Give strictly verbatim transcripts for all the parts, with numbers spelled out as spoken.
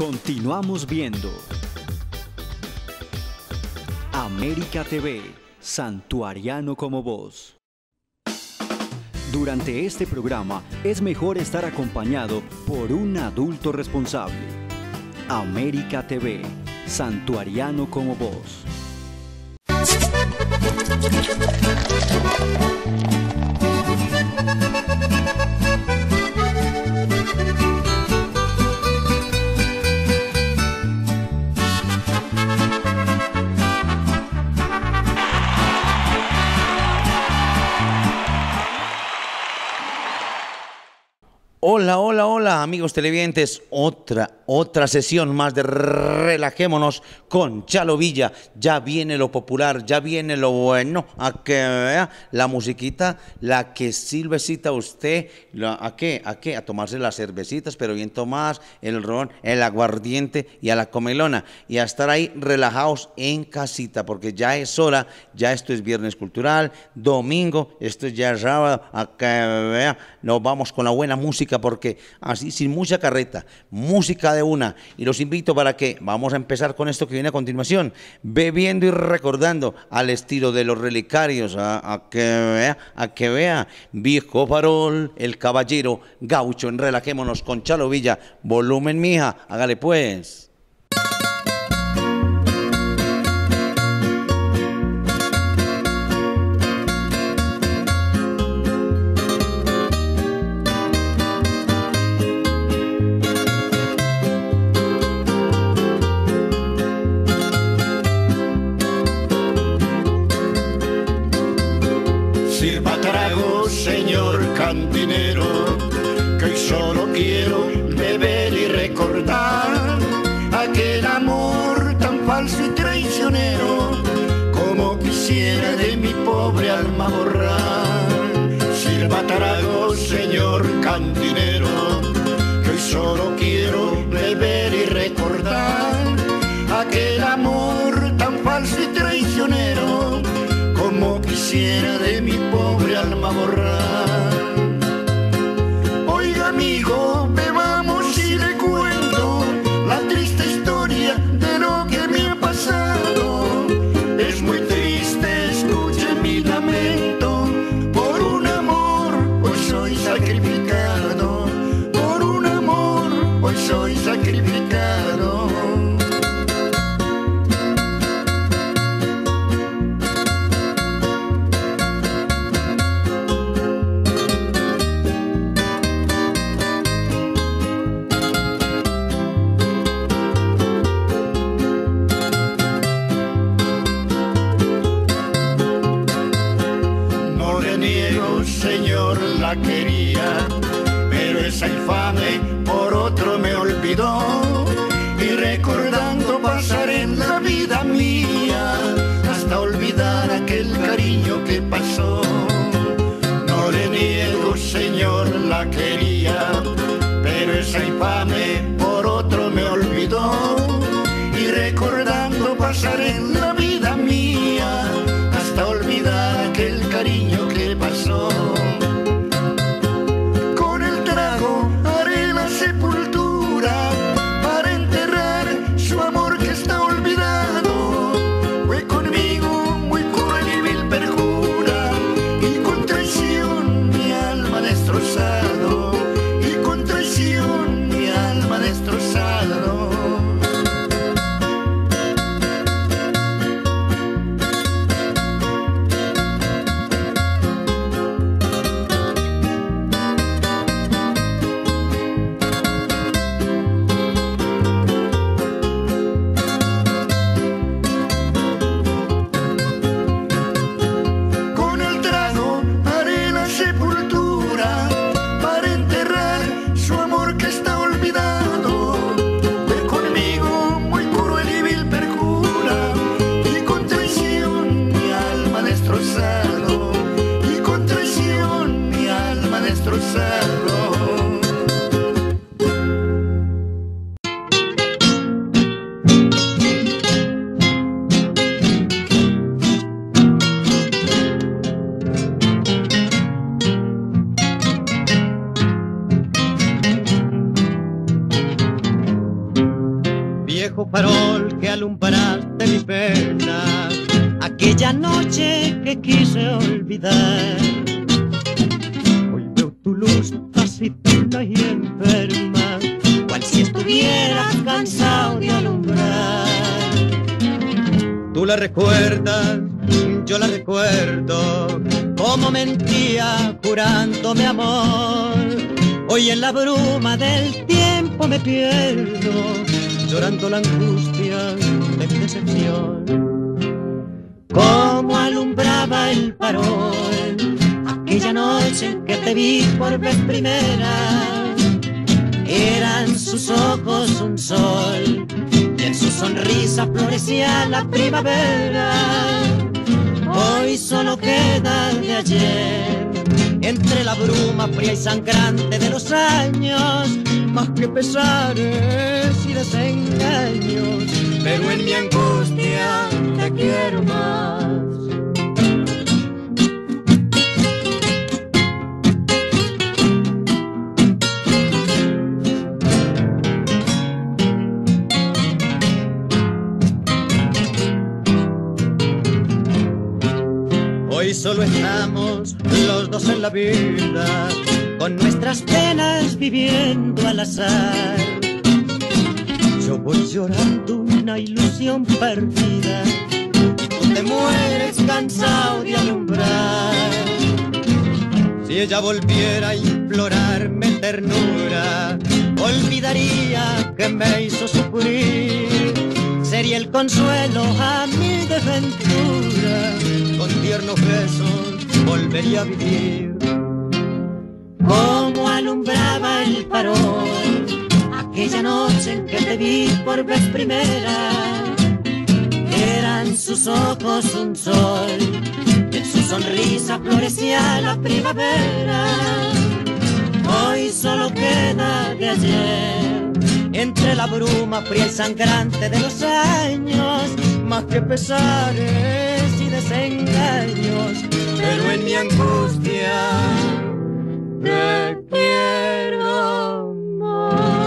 Continuamos viendo América T V, Santuariano como Vos. Durante este programa es mejor estar acompañado por un adulto responsable. América T V, Santuariano como Vos. Hola, hola, hola, amigos televidentes, otra, otra sesión más de Relajémonos con Chalo Villa. Ya viene lo popular, ya viene lo bueno, a que vea la musiquita, la que silvecita usted, la, ¿a qué? ¿A qué? A tomarse las cervecitas, pero bien tomadas, el ron, el aguardiente y a la comelona, y a estar ahí relajados en casita, porque ya es hora, ya esto es viernes cultural, domingo, esto es ya sábado, a que vea, nos vamos con la buena música, porque así sin mucha carreta, música de una, y los invito para que vamos a empezar con esto que viene a continuación, bebiendo y recordando al estilo de los relicarios, a, a que vea, a que vea, viejo farol, el caballero gaucho en Relajémonos con Chalo Villa, volumen mija, hágale pues. Cantinero, que hoy solo quiero beber y recordar aquel amor tan falso y traicionero, como quisiera de mi pobre alma borrar. Sirva trago, señor cantinero, que hoy solo quiero beber y recordar aquel amor tan falso y traicionero, como quisiera de mi pobre alma borrar. Oiga amigo, bebamos y le cuento la triste historia de lo que me ha pasado. Es muy triste, escuche mi lamento, por un amor hoy soy sacrificado, por un amor hoy soy sacrificado. La quería, pero esa infame por otro me olvidó, y recordando pasar en la vida mía hasta olvidar aquel cariño que pasó. No le niego, señor, la quería, pero esa infame por otro me olvidó, y recordando pasar en la vida mía hasta olvidar aquel cariño que pasó. viejo farol que alumbraste mi pena, aquella noche que quise olvidar. Hoy veo tu luz taciturna y enferma, cual si estuvieras cansado de alumbrar. Tú la recuerdas, yo la recuerdo, como mentía jurándome amor. Hoy en la bruma del tiempo me pierdo, llorando la angustia de mi decepción. Como alumbraba el farol aquella noche en que te vi por vez primera, eran sus ojos un sol y en su sonrisa florecía la primavera. Hoy solo queda de ayer, entre la bruma fría y sangrante de los años, más que pesares y desengaños, pero en mi angustia te quiero más. Hoy solo estamos los dos en la vida, con nuestras penas viviendo al azar. Yo voy llorando una ilusión perdida, tú te mueres cansado de alumbrar. Si ella volviera a implorarme ternura, olvidaría que me hizo sufrir. Sería el consuelo a mi desventura, con tiernos besos volvería a vivir. Como alumbraba el farol aquella noche en que te vi por vez primera, eran sus ojos un sol y en su sonrisa florecía la primavera. Hoy solo queda de ayer, entre la bruma fría y sangrante de los años, más que pesares y desengaños, pero en mi angustia te quiero más.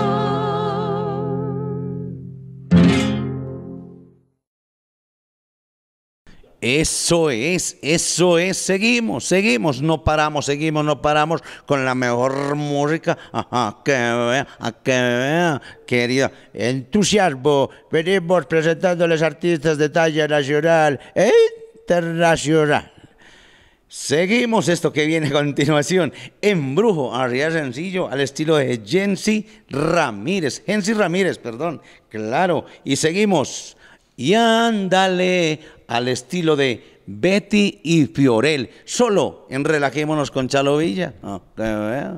Eso es, eso es, seguimos, seguimos, no paramos, seguimos, no paramos con la mejor música. Ajá, que vea, a que vea, querida. Entusiasmo, venimos presentándoles artistas de talla nacional e internacional. Seguimos esto que viene a continuación. Embrujo, arriba sencillo, al estilo de Jensi Ramírez. Jensi Ramírez, perdón, claro. Y seguimos. Y ándale, al estilo de Betty y Fiorel, solo en Relajémonos con Chalo Villa. Oh, que vea.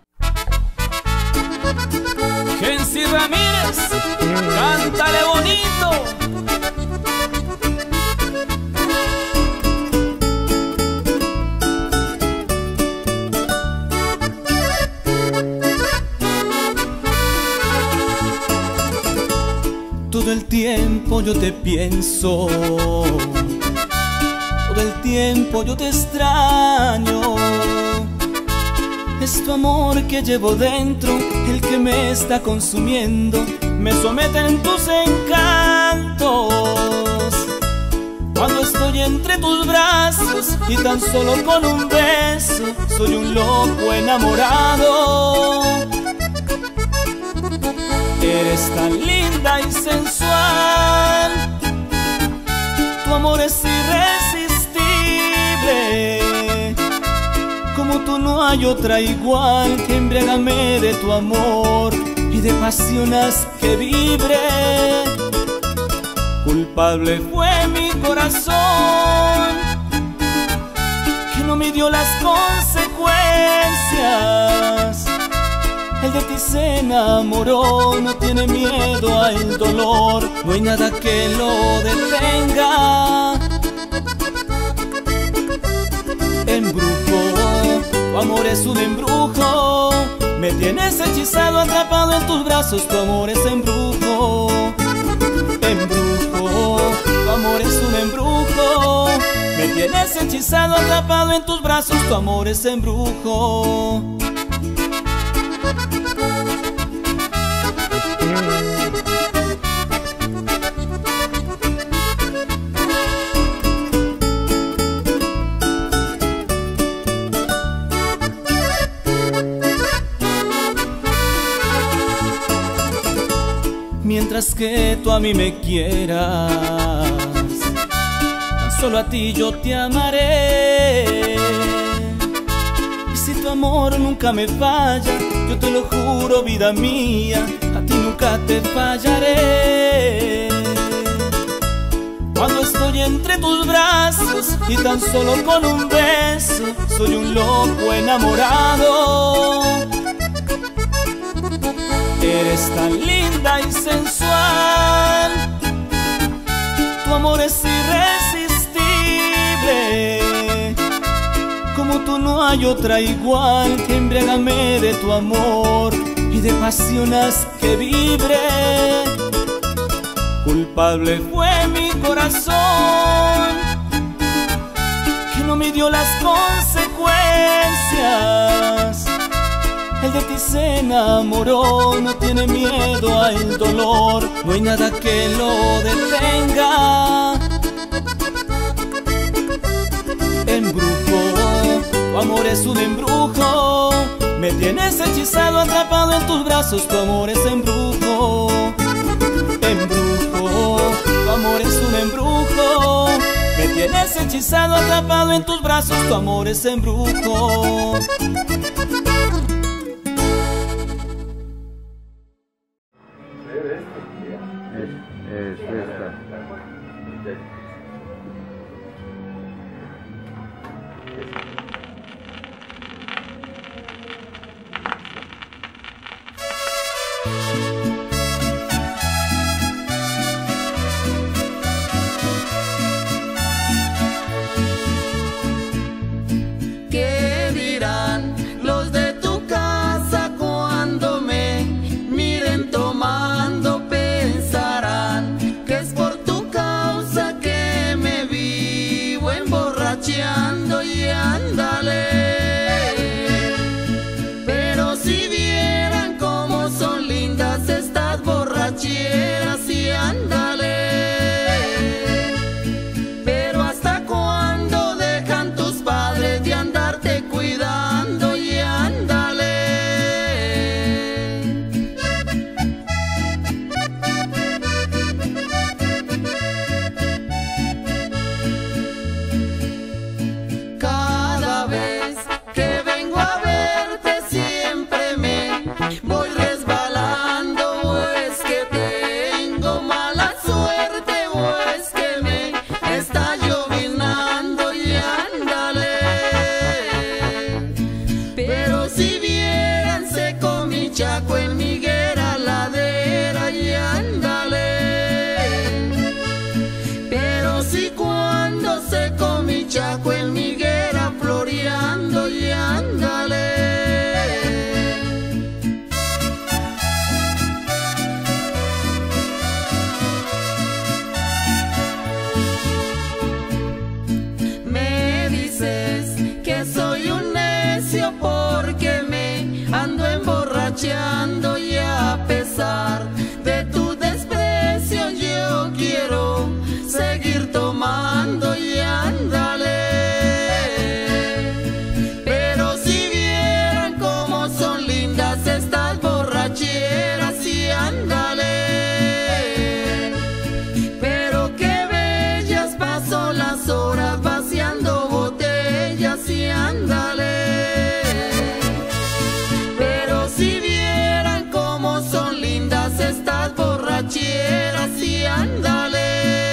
Jensi Ramírez, cántale bonito. Todo el tiempo yo te pienso, todo el tiempo yo te extraño. Es tu amor que llevo dentro, el que me está consumiendo, me somete en tus encantos. Cuando estoy entre tus brazos y tan solo con un beso, soy un loco enamorado. Eres tan linda y sensual, tu amor es irresistible. Como tú no hay otra igual, embriágame de tu amor y de pasión haz que vibre. Culpable fue mi corazón, que no midió las consecuencias. El de ti se enamoró, no tiene miedo al dolor, no hay nada que lo detenga. Embrujo, tu amor es un embrujo, me tienes hechizado, atrapado en tus brazos, tu amor es embrujo. Embrujo, tu amor es un embrujo, me tienes hechizado, atrapado en tus brazos, tu amor es embrujo. mientras que tú a mí me quieras. Tan solo a ti yo te amaré. Y si tu amor nunca me falla, yo te lo juro, vida mía, a ti nunca te fallaré. Cuando estoy entre tus brazos y tan solo con un beso soy un loco enamorado. Eres tan linda y sensual, tu amor es irresistible. Como tú no hay otra igual, que embriágame de tu amor y de pasión haz que vibre. Culpable fue mi corazón, que no midió las consecuencias. El de ti se enamoró, no tiene miedo al dolor, no hay nada que lo detenga. Embrujo, tu amor es un embrujo, me tienes hechizado, atrapado en tus brazos, tu amor es embrujo. Embrujo, tu amor es un embrujo, me tienes hechizado, atrapado en tus brazos, tu amor es embrujo. ¿Qué dirán los de tu casa cuando me miren tomando? Pensarán que es por tu causa que me vivo emborrachando y ándale. Pero si vieran cómo son lindas estas borracheras y ándale. Pero hasta cuándo dejan tus padres de andarte cuidando y ándale. Cada vez que vengo a verte siempre me voy resbalando, o es que tengo mala suerte, o es que me está llovinando y ándale. Pero si vieran seco mi chaco en mi higuera ladera y ándale. Pero si cuando seco mi chaco en mi higuera floreando y ándale. Me dices que soy un necio porque me ando emborrachando y a pesar de tu desprecio yo quiero seguir tomando y ándale. Pero si vieran cómo son lindas estas borracheras y ándale. Pero qué bellas paso las horas vaciando botellas y ándale. Pero si vieran cómo son lindas estas borracheras y ándale.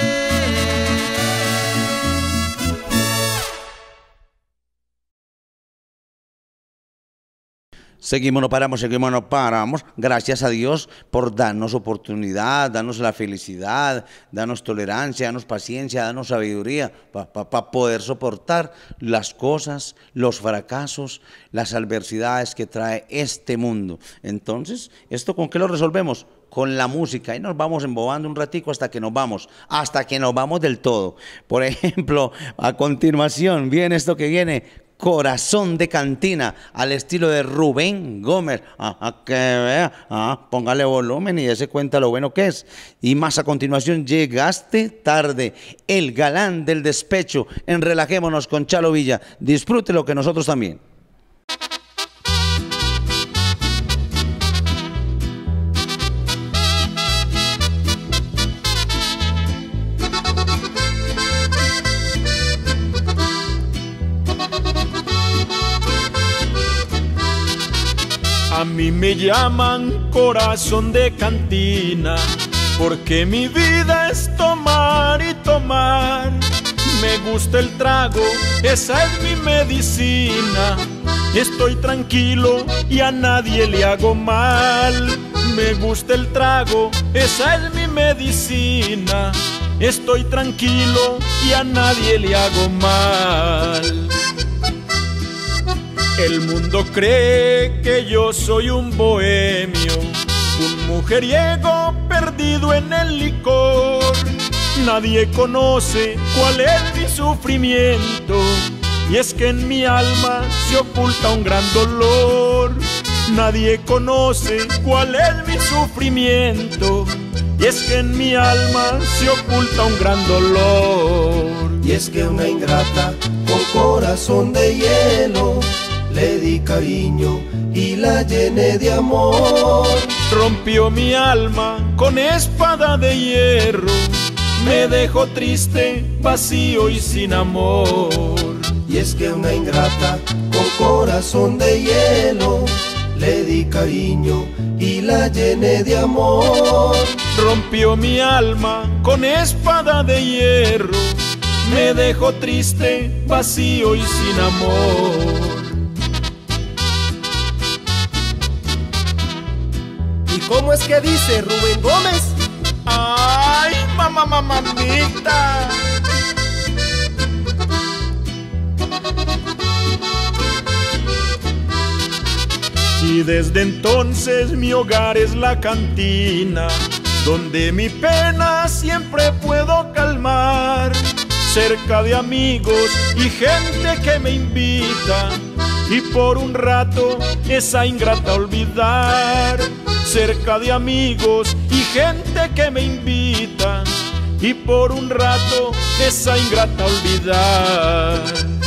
Seguimos, no paramos, seguimos, no paramos. Gracias a Dios por darnos oportunidad, darnos la felicidad, darnos tolerancia, darnos paciencia, darnos sabiduría para pa, pa poder soportar las cosas, los fracasos, las adversidades que trae este mundo. Entonces, ¿esto con qué lo resolvemos? Con la música, y nos vamos embobando un ratico hasta que nos vamos, hasta que nos vamos del todo. Por ejemplo, a continuación viene esto que viene, Corazón de Cantina, al estilo de Rubén Gómez. Ajá, que vea, ajá, póngale volumen y dése cuenta lo bueno que es. Y más a continuación, Llegaste Tarde, el galán del despecho, en Relajémonos con Chalo Villa. Disfrute lo que nosotros también. Me llaman corazón de cantina, porque mi vida es tomar y tomar. Me gusta el trago, esa es mi medicina. Estoy tranquilo y a nadie le hago mal. Me gusta el trago, esa es mi medicina. Estoy tranquilo y a nadie le hago mal. El mundo cree que yo soy un bohemio, un mujeriego perdido en el licor. Nadie conoce cuál es mi sufrimiento, y es que en mi alma se oculta un gran dolor. Nadie conoce cuál es mi sufrimiento, y es que en mi alma se oculta un gran dolor. Y es que una ingrata con corazón de hielo le di cariño y la llené de amor. Rompió mi alma con espada de hierro, me dejó triste, vacío y sin amor. Y es que una ingrata con corazón de hielo le di cariño y la llené de amor. Rompió mi alma con espada de hierro, me dejó triste, vacío y sin amor. ¿Y cómo es que dice Rubén Gómez? ¡Ay, mamá, mamamita! Y desde entonces mi hogar es la cantina, donde mi pena siempre puedo calmar. Cerca de amigos y gente que me invita, y por un rato esa ingrata olvidar. Cerca de amigos y gente que me invita, y por un rato esa ingrata olvidar.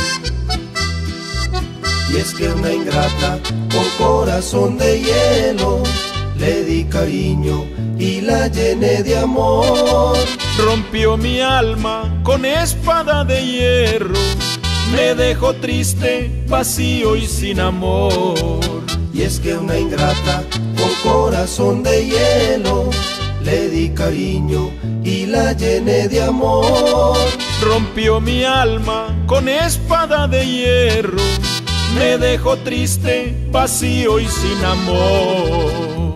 Y es que una ingrata con corazón de hielo le di cariño y la llené de amor. Rompió mi alma con espada de hierro, me dejó triste, vacío y sin amor. Y es que una ingrata con corazón de hielo le di cariño y la llené de amor. Rompió mi alma con espada de hierro, me dejó triste, vacío y sin amor.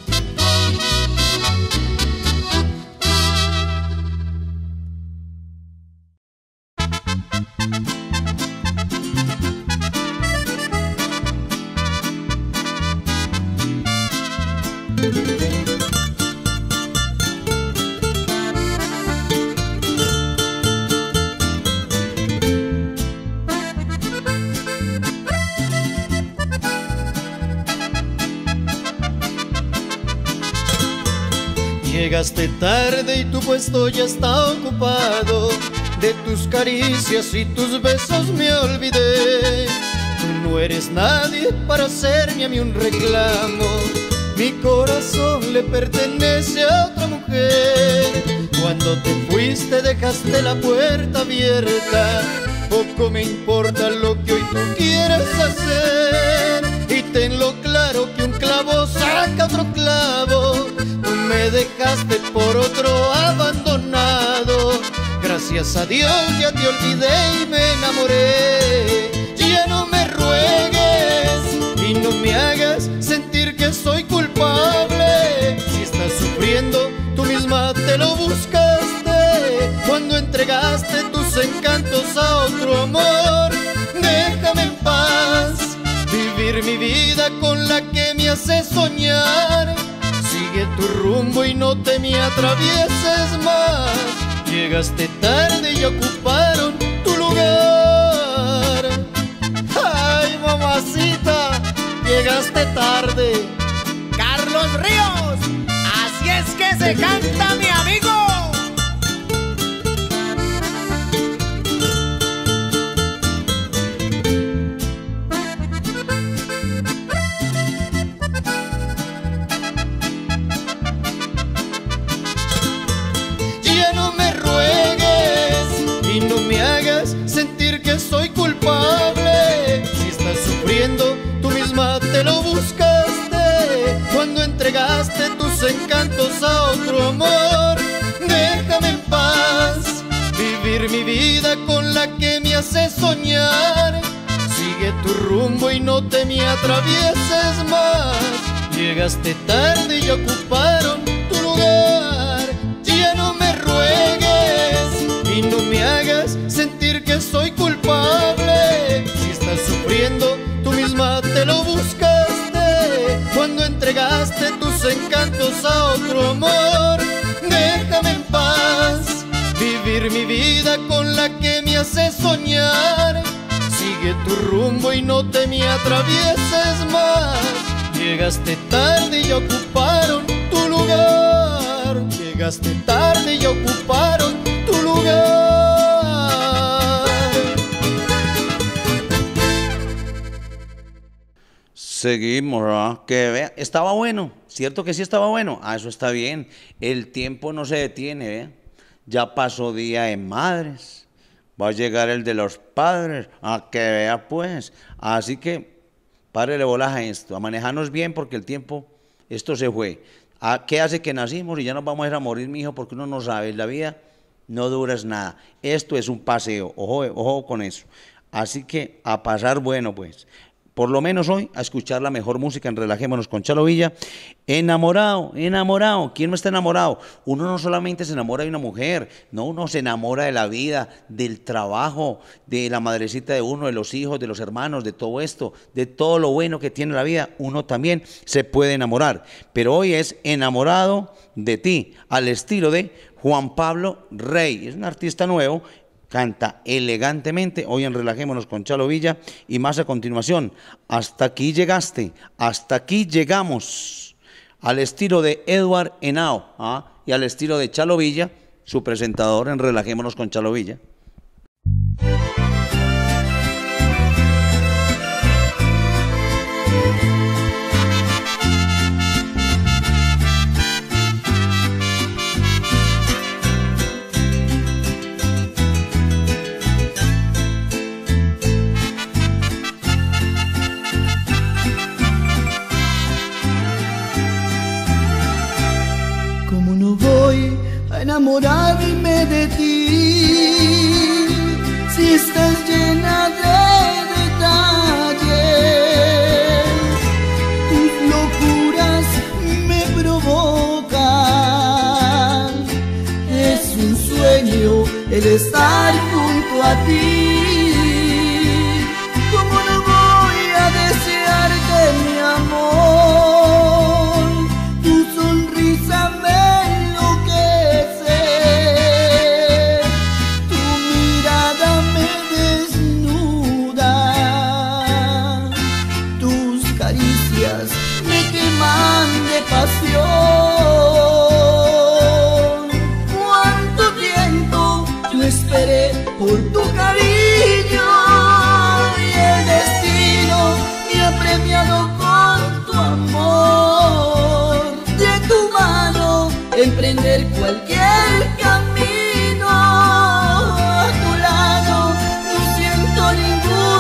Llegaste tarde y tu puesto ya está ocupado. De tus caricias y tus besos me olvidé. Tú no eres nadie para hacerme a mí un reclamo. Mi corazón le pertenece a otra mujer. Cuando te fuiste dejaste la puerta abierta. Poco me importa lo que hoy tú quieres hacer. Y tenlo claro que un clavo saca otro clavo. Tú me dejaste por otro abandonado. Gracias a Dios ya te olvidé y me enamoré. Ya no me ruegues y no me hagas sentir que soy culpable. Si estás sufriendo, tú misma te lo buscaste cuando entregaste tus encantos a otro amor. Déjame en paz vivir mi vida con la que me hace soñar. Sigue tu rumbo y no te me atravieses más. Llegaste tarde y ocuparon tu lugar. Ay, mamacita, llegaste tarde. Carlos Ríos, así es que se canta, mi amigo. Ya no me ruegues y no me hagas sentir que soy culpable. Si estás sufriendo, tú misma te lo buscaste encantos a otro amor. Déjame en paz vivir mi vida con la que me hace soñar. Sigue tu rumbo y no te me atravieses más. Llegaste tarde y ocuparon tu lugar. Ya no me ruegues y no me hagas sentir que soy culpable. Si estás sufriendo, tú misma te lo buscaste cuando entregaste tus encantos a otro amor. Déjame en paz vivir mi vida con la que me hace soñar. Sigue tu rumbo y no te me atravieses más. Llegaste tarde y ocuparon tu lugar. Llegaste tarde y ocuparon tu lugar. Seguimos, ¿verdad? Que vea, estaba bueno, ¿cierto que sí estaba bueno? Ah, eso está bien. El tiempo no se detiene, ¿vea? Ya pasó Día de Madres. Va a llegar el de los padres, a que vea pues. Así que párele bolas a esto, a manejarnos bien porque el tiempo, esto se fue. ¿A qué hace que nacimos y ya nos vamos a ir a morir, mijo? Porque uno no sabe, la vida no dura nada. Esto es un paseo, ojo, ojo con eso. Así que a pasar bueno pues. Por lo menos hoy, a escuchar la mejor música en Relajémonos con Chalo Villa. Enamorado, enamorado. ¿Quién no está enamorado? Uno no solamente se enamora de una mujer, no, uno se enamora de la vida, del trabajo, de la madrecita de uno, de los hijos, de los hermanos, de todo esto, de todo lo bueno que tiene la vida. Uno también se puede enamorar. Pero hoy es Enamorado de ti, al estilo de Juan Pablo Rey. Es un artista nuevo. Canta elegantemente, hoy en Relajémonos con Chalo Villa, y más a continuación, Hasta aquí llegaste, hasta aquí llegamos, al estilo de Edward Henao, ¿ah? Y al estilo de Chalo Villa, su presentador en Relajémonos con Chalo Villa. Enamorarme de ti, si estás llena de detalles, tus locuras me provocan. Es un sueño el estar junto a ti. ¿Cómo no voy a desearte, mi amor? Tu sonrisa me pasión. Cuánto tiempo yo esperé por tu cariño y el destino me ha premiado con tu amor. De tu mano emprender cualquier camino, a tu lado no siento ningún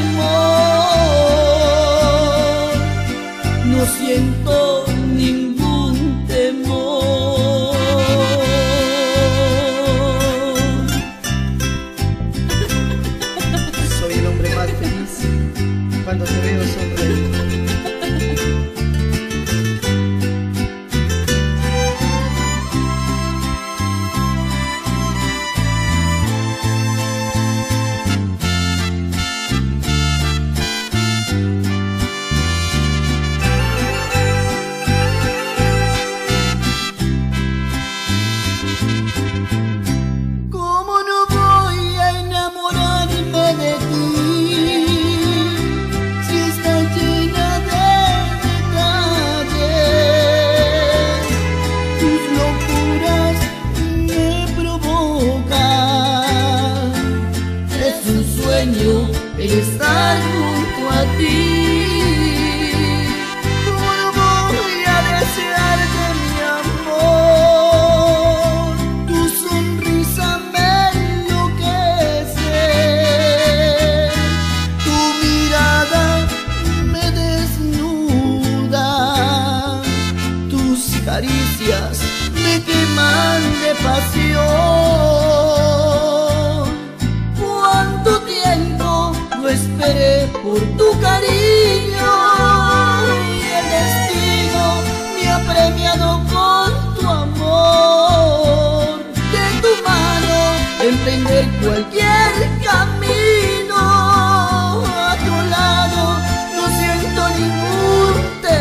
temor, no siento ningún temor. Soy el hombre más feliz cuando te veo sonreír. El estar junto a ti. ¿Cómo no voy a desearte, mi amor? Tu sonrisa me enloquece, tu mirada me desnuda, tus caricias ganas me queman de pasión. Cuánto tiempo lo esperé por tu cariño y el destino me ha premiado con tu amor. De tu mano emprender cualquier camino, a tu lado no siento ningún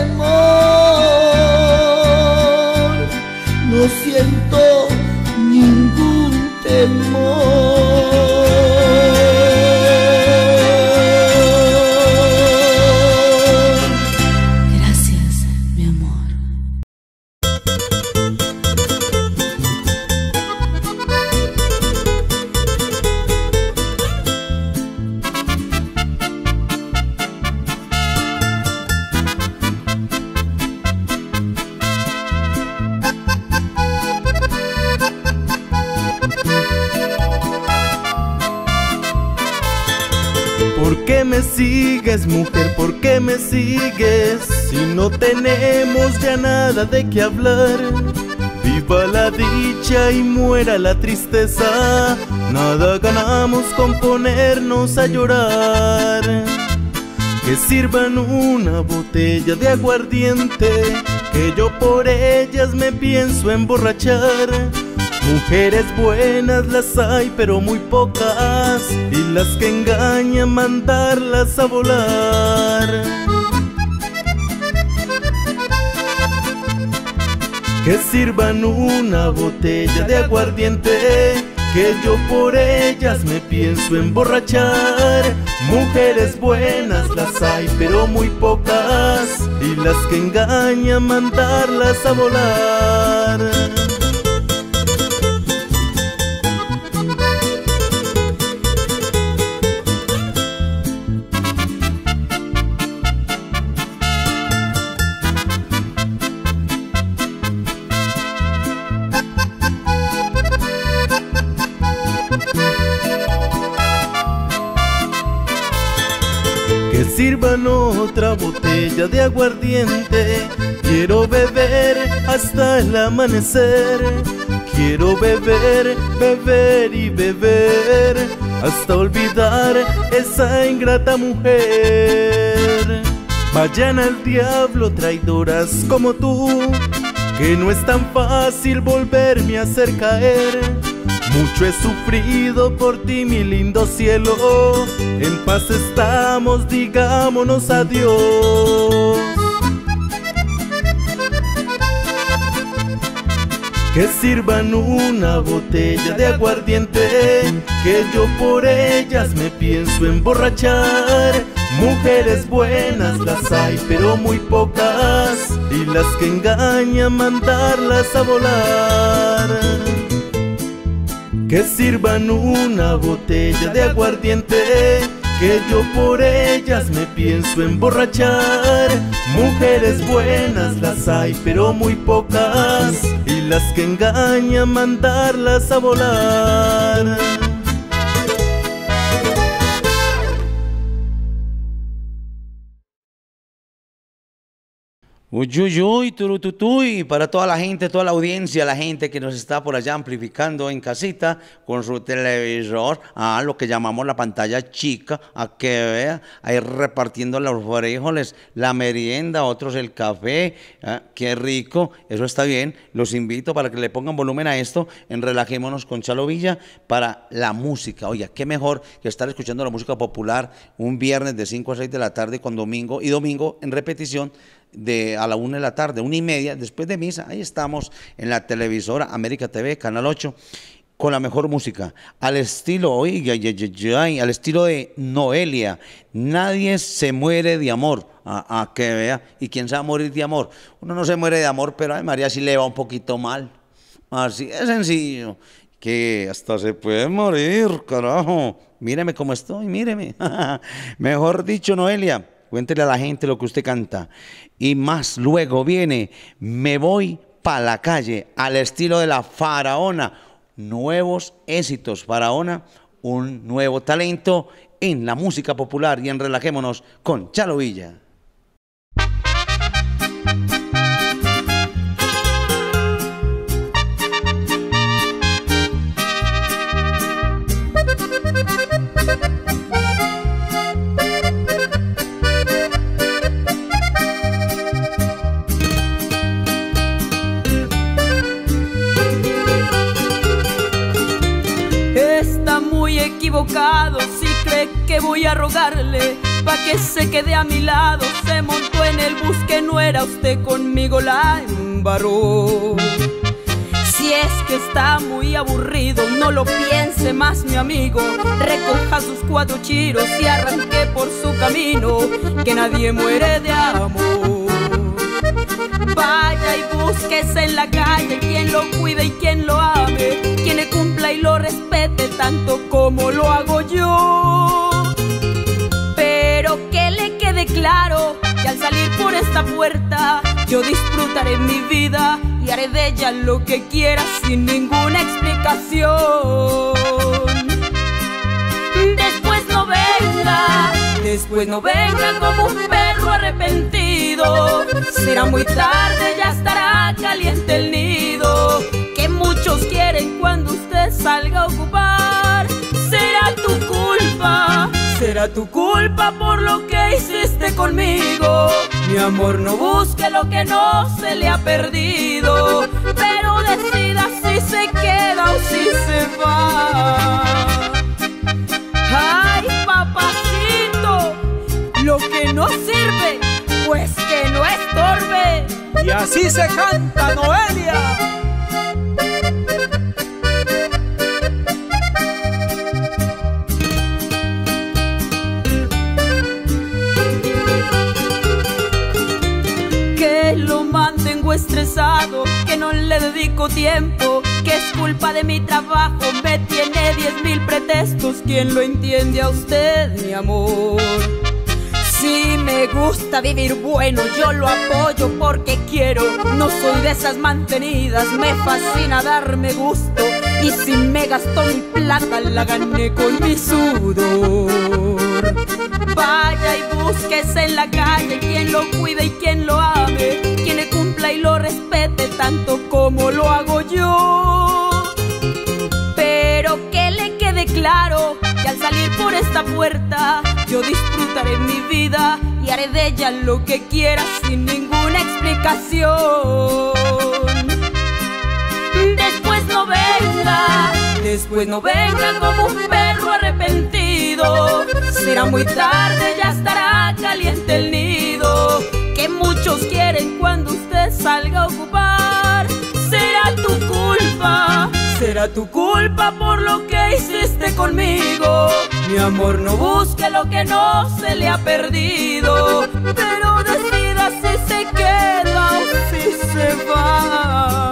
temor, no siento ningún temor. Gracias, mi amor. ¿Por qué me sigues, mujer? ¿Por qué me sigues? Si no tenemos ya nada de qué hablar. Viva la dicha y muera la tristeza. Nada ganamos con ponernos a llorar. Que sirvan una botella de aguardiente, que yo por ellas me pienso emborrachar. Mujeres buenas las hay, pero muy pocas, y las que engañan mandarlas a volar. Que sirvan una botella de aguardiente, que yo por ellas me pienso emborrachar. Mujeres buenas las hay, pero muy pocas, y las que engañan mandarlas a volar. Que sirvan otra botella de aguardiente, quiero beber hasta el amanecer. Quiero beber, beber y beber, hasta olvidar esa ingrata mujer. Vayan al diablo traidoras como tú, que no es tan fácil volverme a hacer caer. Mucho he sufrido por ti, mi lindo cielo, en paz estamos, digámonos adiós. Que sirvan una botella de aguardiente, que yo por ellas me pienso emborrachar. Mujeres buenas las hay, pero muy pocas, y las que engañan mandarlas a volar. Que sirvan una botella de aguardiente, que yo por ellas me pienso emborrachar. Mujeres buenas las hay, pero muy pocas, y las que engañan mandarlas a volar. Uyuyuy, turututuy, para toda la gente, toda la audiencia, la gente que nos está por allá amplificando en casita con su televisor, a lo que llamamos la pantalla chica, a que vea, ahí repartiendo los frijoles, la merienda, otros el café, ¿eh? Qué rico, eso está bien. Los invito para que le pongan volumen a esto en Relajémonos con Chalo Villa para la música. Oiga, qué mejor que estar escuchando la música popular un viernes de cinco a seis de la tarde con domingo y domingo en repetición de a la una de la tarde, una y media, después de misa. Ahí estamos en la televisora América T V, Canal ocho, con la mejor música, al estilo, oiga, ya, ya, ya, al estilo de Noelia. Nadie se muere de amor, a, a que vea, y quién se va a morir de amor. Uno no se muere de amor, pero a María sí le va un poquito mal, así es sencillo, que hasta se puede morir, carajo. Míreme cómo estoy, míreme. Mejor dicho, Noelia, cuéntele a la gente lo que usted canta. Y más luego viene Me voy pa' la calle, al estilo de la Faraona. Nuevos éxitos, Faraona, un nuevo talento en la música popular y en Relajémonos con Chalo Villa. equivocado si cree que voy a rogarle pa' que se quede a mi lado. Se montó en el bus que no era usted, conmigo la embarró. Si es que está muy aburrido, no lo piense más, mi amigo. Recoja sus cuatro chiros y arranque por su camino, que nadie muere de amor. Vaya y búsquese en la calle quien lo cuide y quien lo ame, quien le cumpla y lo respete tanto como lo hago yo. Pero que le quede claro que al salir por esta puerta yo disfrutaré mi vida y haré de ella lo que quiera sin ninguna explicación. Después no venga, después no venga como un perro arrepentido. Será muy tarde, ya estará caliente el nido que muchos quieren cuando usted salga a ocupar. Será tu culpa, será tu culpa por lo que hiciste conmigo. Mi amor, no busque lo que no se le ha perdido, pero decida si se queda o si se va. Ay, papacito, lo que no sirve, pues que no estorbe. Y así se canta, Noelia. Que lo mantengo estresado, que no le dedico tiempo, que es culpa de mi trabajo, me tiene diez mil pretextos. ¿Quién lo entiende a usted, mi amor? Si me gusta vivir bueno, yo lo apoyo porque quiero. No soy de esas mantenidas, me fascina darme gusto. Y si me gastó mi plata, la gané con mi sudor. Vaya y búsquese en la calle quien lo cuide y quien lo ame, quien le cumpla y lo respete tanto como lo hago yo. Pero que le quede claro que al salir por esta puerta yo disfrutaré mi vida y haré de ella lo que quiera sin ninguna explicación. Después no venga, después no venga como un perro arrepentido. Será muy tarde, ya estará caliente el nido que muchos quieren cuando usted salga a ocupar. Será tu culpa, será tu culpa por lo que hiciste conmigo. Mi amor, no busque lo que no se le ha perdido, pero decida si se queda o si se va.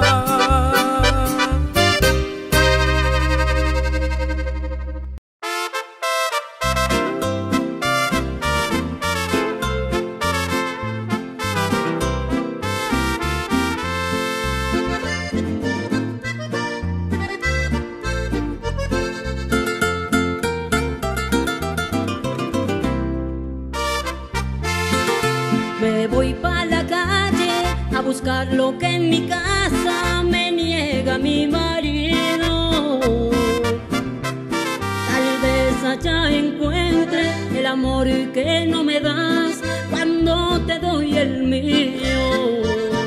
Me voy pa' la calle a buscar lo que en mi casa me niega mi marido. Tal vez allá encuentre el amor que no me das cuando te doy el mío.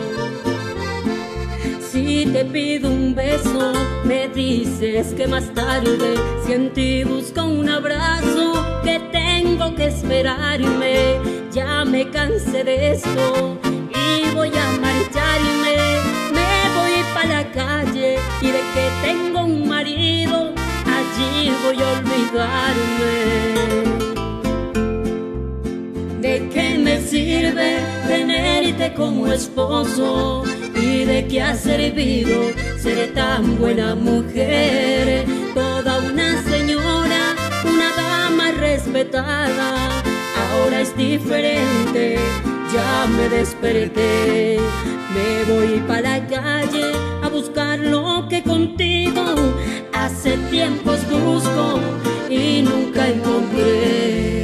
Si te pido un beso, me dices que más tarde, si en ti busco un abrazo, que tengo que esperarme. Ya me cansé de esto y voy a marcharme. Me voy pa' la calle y de que tengo un marido, allí voy a olvidarme. ¿De qué me sirve tenerte como esposo? ¿Y de qué ha servido ser tan buena mujer? Toda una señora, una dama respetada. Ahora es diferente, ya me desperté. Me voy pa' la calle a buscar lo que contigo hace tiempos busco y nunca encontré.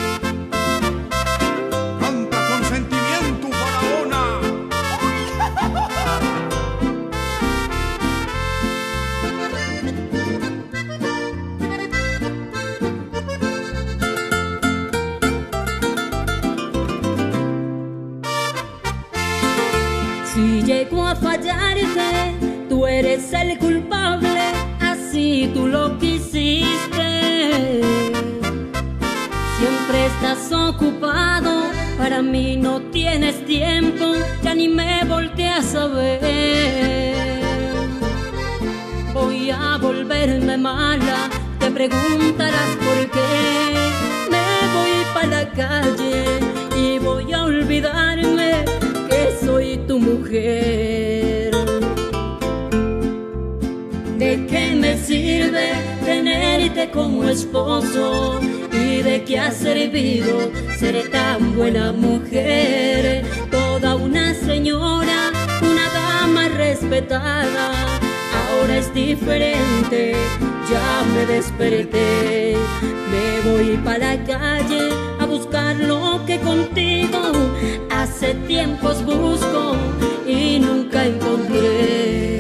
Si llego a fallarte, tú eres el culpable, así tú lo quisiste. ocupado, para mí no tienes tiempo, ya ni me volteas a ver. Voy a volverme mala, te preguntarás por qué. Me voy para la calle y voy a olvidarme que soy tu mujer. ¿De qué me sirve tenerte como esposo? ¿Y de qué ha servido ser tan buena mujer? Toda una señora, una dama respetada, ahora es diferente, ya me desperté. Me voy para la calle a buscar lo que contigo hace tiempos busco y nunca encontré.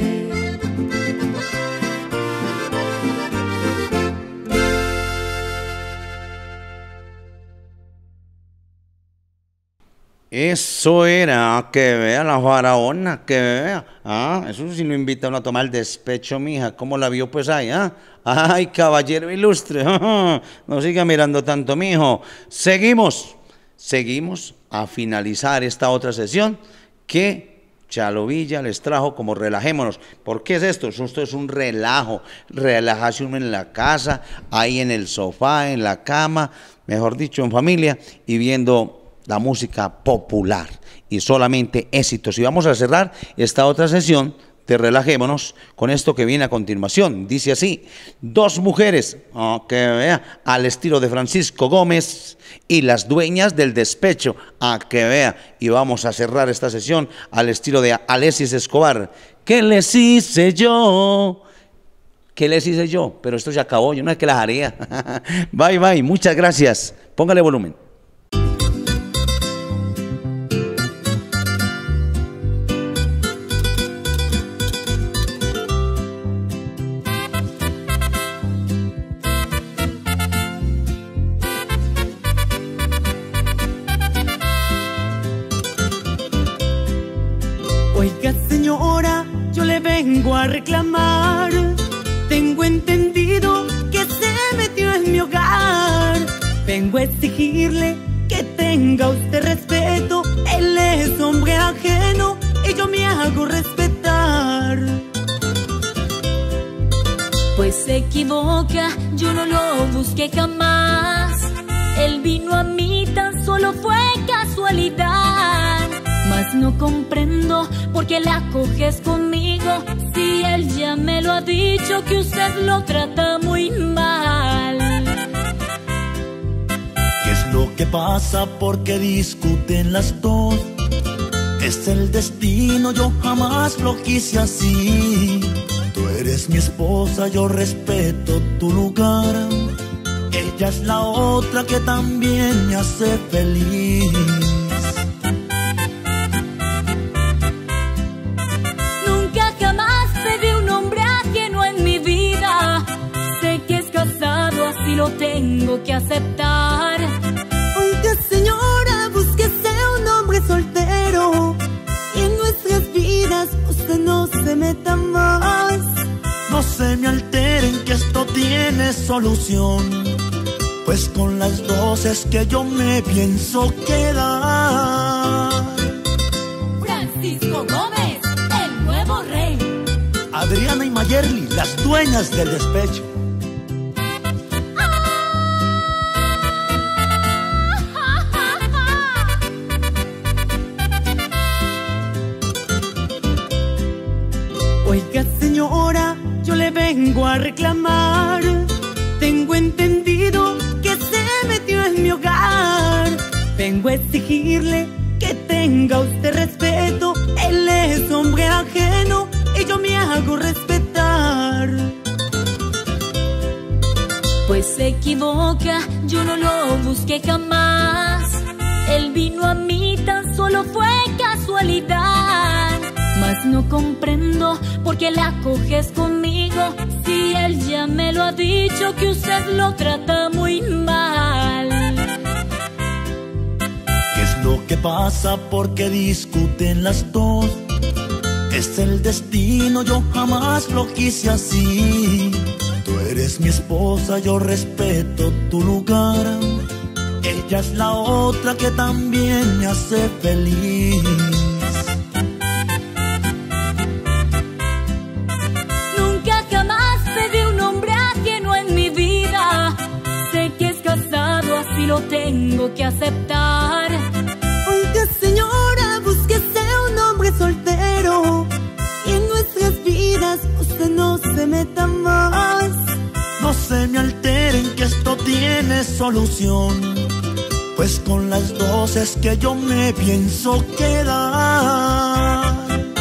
Eso era, que vea la faraona, que vea. Ah, eso sí lo invita a uno a tomar el despecho, mija. ¿Cómo la vio pues ahí, ah? Ay, caballero ilustre. No siga mirando tanto, mijo. Seguimos, seguimos a finalizar esta otra sesión que Chalo Villa les trajo como relajémonos. ¿Por qué es esto? Esto es un relajo, relajarse uno en la casa, ahí en el sofá, en la cama, mejor dicho, en familia, y viendo la música popular y solamente éxitos. Y vamos a cerrar esta otra sesión de relajémonos con esto que viene a continuación. Dice así: dos mujeres, oh, que vea, al estilo de Francisco Gómez y las dueñas del despecho, a que vea. Y vamos a cerrar esta sesión al estilo de Alexis Escobar. ¿Qué les hice yo? ¿Qué les hice yo? Pero esto se acabó, yo no es que las haría. Bye, bye, muchas gracias. Póngale volumen. Oiga, señora, yo le vengo a reclamar. Tengo entendido que se metió en mi hogar. Vengo a exigirle que tenga usted respeto. Él es hombre ajeno y yo me hago respetar. Pues se equivoca, yo no lo busqué jamás. Él vino a mí, tan solo fue casualidad. Mas no comprendo por qué la coges conmigo, si él ya me lo ha dicho que usted lo trata muy mal. ¿Qué es lo que pasa? Porque discuten las dos. Es el destino, yo jamás lo quise así. Tú eres mi esposa, yo respeto tu lugar. Ella es la otra que también me hace feliz. Nunca jamás pedí un hombre ajeno en mi vida. Sé que es casado, así lo tengo que aceptar. Aunque señora, búsquese un hombre soltero y en nuestras vidas usted no se meta más. No se me alteren que esto tiene solución, pues con las dos es que yo me pienso quedar. Francisco Gómez, el nuevo rey. Adriana y Mayerly, las dueñas del despecho. Oiga, señora, yo le vengo a reclamar. Tengo entendido que se metió en mi hogar. Vengo a exigirle que tenga usted respeto. Él es hombre ajeno y yo me hago respetar. Pues se equivoca, yo no lo busqué jamás. Él vino a mí, tan solo fue casualidad. Mas no comprendo por qué la coges conmigo, si él ya me lo ha dicho que usted lo trata muy mal. ¿Qué es lo que pasa? Porque discuten las dos. Es el destino, yo jamás lo quise así. Tú eres mi esposa, yo respeto tu lugar. ella es la otra que también me hace feliz. Nunca jamás pedí un hombre ajeno en mi vida. Sé que es casado, así lo tengo que aceptar. Aunque señora, búsquese un hombre soltero y en nuestras vidas usted no se meta más. No se me alteren que esto tiene solución, pues con las dos es que yo me pienso quedar.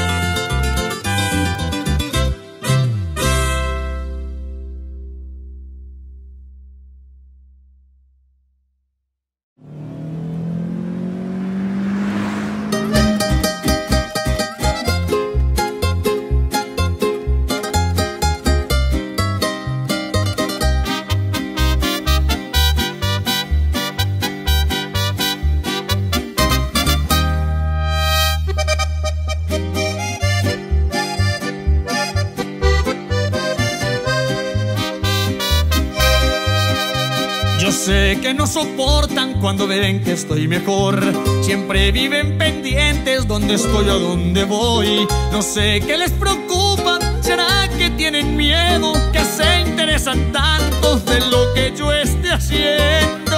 Sé que no soportan cuando ven que estoy mejor. Siempre viven pendientes dónde estoy o dónde voy. No sé qué les preocupa, ¿será que tienen miedo? Que se interesan tanto de lo que yo esté haciendo.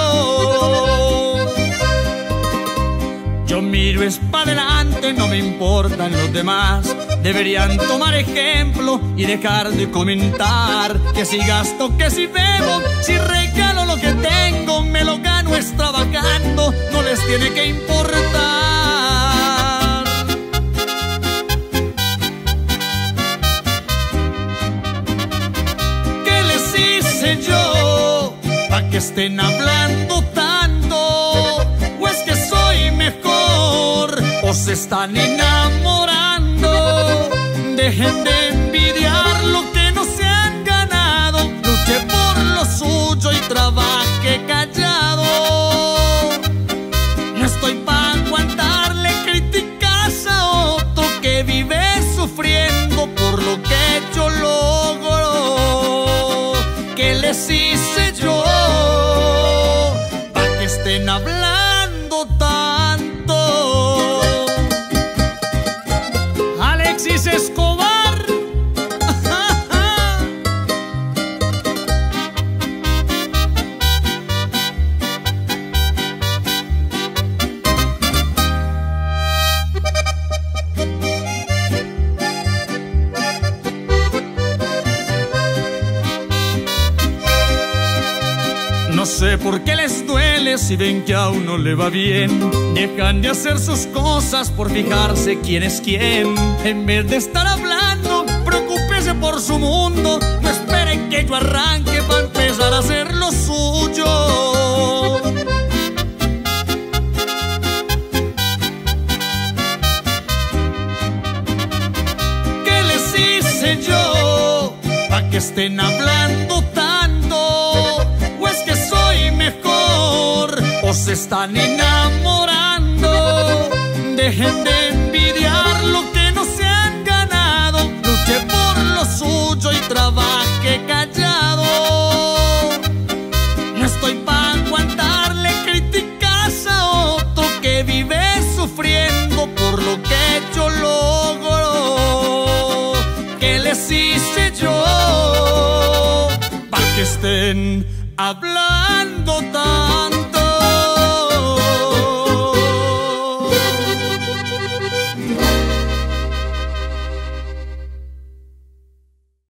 Yo miro es para adelante, no me importan los demás. Deberían tomar ejemplo y dejar de comentar que si gasto, que si bebo, si regalo lo que tengo, me lo gano es trabajando, no les tiene que importar. ¿Qué les hice yo para que estén hablando tanto? ¿O es que soy mejor o se están enamorando? Dejen de envidiar lo que no se han ganado. Luche por lo suyo y trabaje callado. No estoy para aguantarle críticas a otro que vive sufriendo por lo que yo logro. ¿Qué les hice yo para que estén hablando tanto? Alexis Escobar. No sé por qué les duele si ven que a uno le va bien. Dejan de hacer sus cosas por fijarse quién es quién. En vez de estar hablando, preocúpese por su mundo. No esperen que yo arranque para empezar a hacer lo suyo. ¿Qué les hice yo para que estén hablando tanto? ¿O es que soy mejor o se están enamorando? Dejen de envidiar lo que no se han ganado. Luche por lo suyo y trabaje callado. No estoy para aguantarle críticas a otro que vive sufriendo por lo que yo logro. ¿Qué les hice yo para que estén hablando tanto?